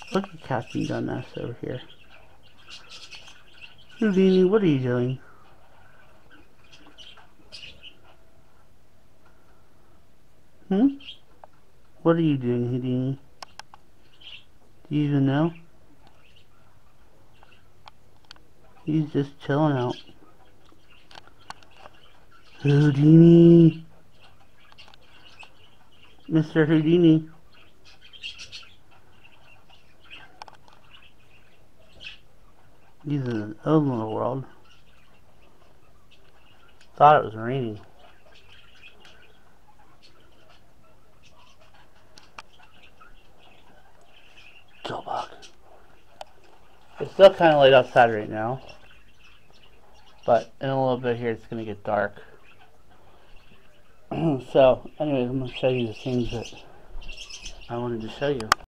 Look at Captain Dumbass over here. Houdini, what are you doing? What are you doing, Houdini? Do you even know? He's just chilling out. Houdini! Mr. Houdini. He's in his own little world. Thought it was raining. Kill bug. It's still kind of late outside right now. But in a little bit here it's going to get dark. So, anyways, I'm going to show you the things that I wanted to show you.